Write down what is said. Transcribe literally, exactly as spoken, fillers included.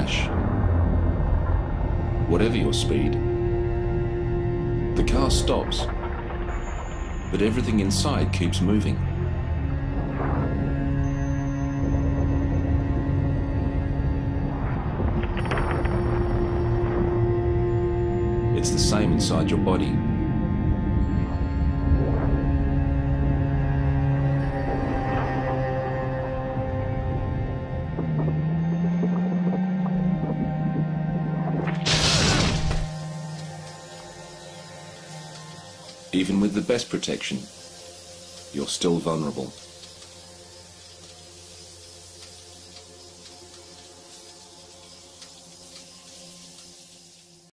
crash. Whatever your speed, the car stops, but everything inside keeps moving. It's the same inside your body. Even with the best protection, you're still vulnerable.